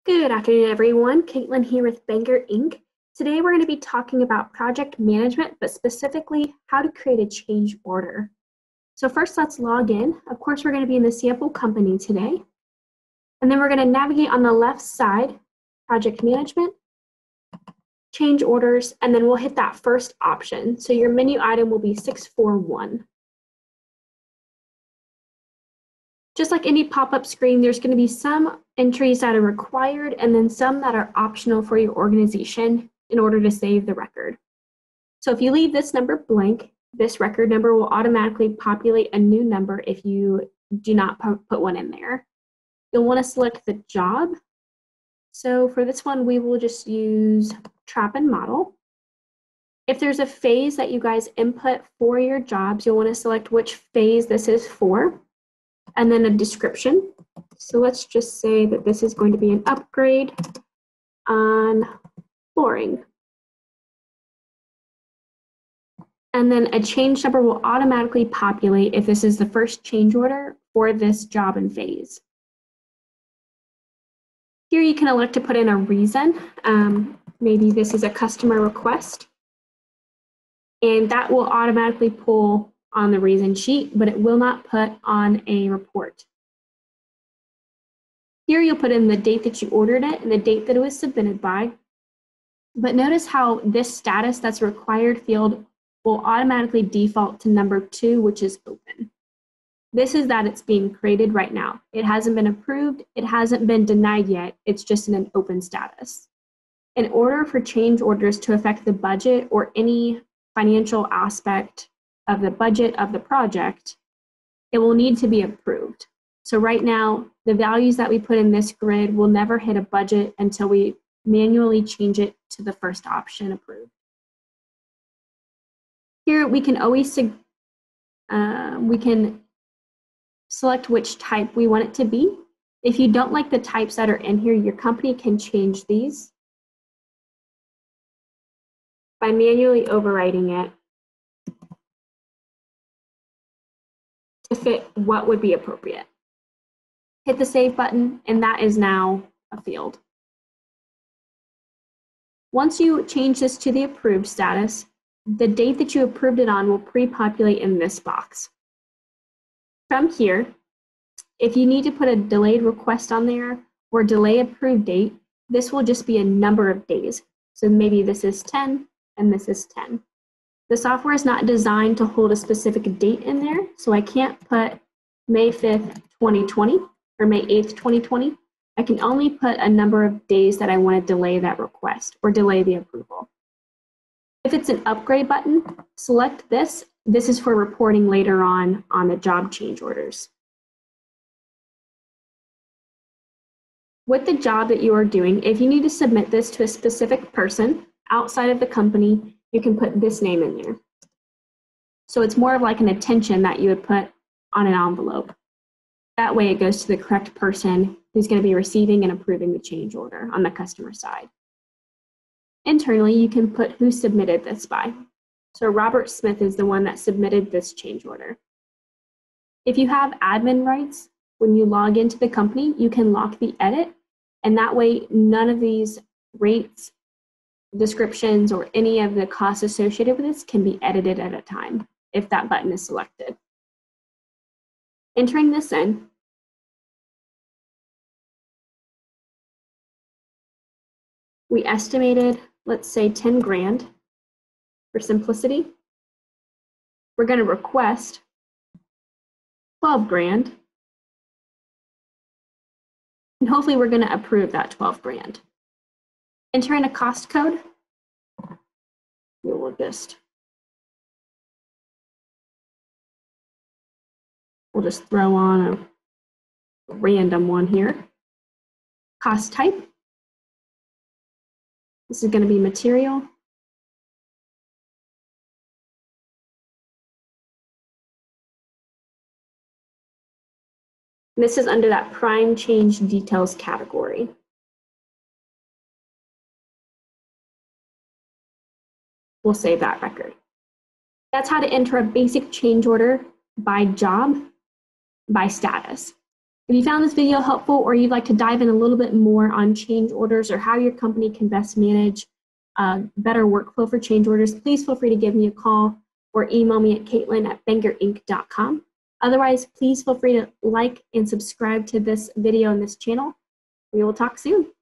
Good afternoon, everyone. Caitlin here with Banker Inc. Today we're going to be talking about project management, but specifically how to create a change order. So first, let's log in. Of course, we're going to be in the sample company today. And then we're going to navigate on the left side, project management, change orders, and then we'll hit that first option. So your menu item will be 641. Just like any pop-up screen, there's going to be some entries that are required and then some that are optional for your organization in order to save the record. So if you leave this number blank, this record number will automatically populate a new number if you do not put one in there. You'll want to select the job. So for this one, we will just use trap and model. If there's a phase that you guys input for your jobs, you'll want to select which phase this is for. And then a description. So let's just say that this is going to be an upgrade on flooring. And then a change number will automatically populate if this is the first change order for this job and phase. Here you can elect to put in a reason. Maybe this is a customer request. And that will automatically pull on the reason sheet, but it will not put on a report. Here you'll put in the date that you ordered it and the date that it was submitted by. But notice how this status that's required field will automatically default to number 2, which is open. This is that it's being created right now. It hasn't been approved. It hasn't been denied yet. It's just in an open status. In order for change orders to affect the budget or any financial aspect of the budget of the project, it will need to be approved. So right now, the values that we put in this grid will never hit a budget until we manually change it to the first option, approved. Here we can always we can select which type we want it to be. If you don't like the types that are in here, your company can change these by manually overriding it to fit what would be appropriate. Hit the save button, and that is now a field. Once you change this to the approved status, the date that you approved it on will pre-populate in this box. From here, if you need to put a delayed request on there or delay approved date, this will just be a number of days. So maybe this is 10 and this is 10. The software is not designed to hold a specific date in there, so I can't put May 5th, 2020 or May 8th, 2020. I can only put a number of days that I want to delay that request or delay the approval. If it's an upgrade button, select this. This is for reporting later on the job change orders. With the job that you are doing, if you need to submit this to a specific person outside of the company, you can put this name in there. So it's more of like an attention that you would put on an envelope. That way it goes to the correct person who's going to be receiving and approving the change order on the customer side. Internally, you can put who submitted this by. So Robert Smith is the one that submitted this change order. If you have admin rights, when you log into the company, you can lock the edit, and that way none of these rates, descriptions, or any of the costs associated with this can be edited at a time if that button is selected. Entering this in, we estimated, let's say 10 grand for simplicity. We're going to request 12 grand, and hopefully we're going to approve that 12 grand. Enter in a cost code. We will just throw on a random one here. Cost type. This is going to be material. And this is under that prime change details category. We'll save that record. That's how to enter a basic change order by job, by status. If you found this video helpful or you'd like to dive in a little bit more on change orders or how your company can best manage better workflow for change orders, please feel free to give me a call or email me at caitlin@bangerinc.com. Otherwise, please feel free to like and subscribe to this video and this channel. We will talk soon.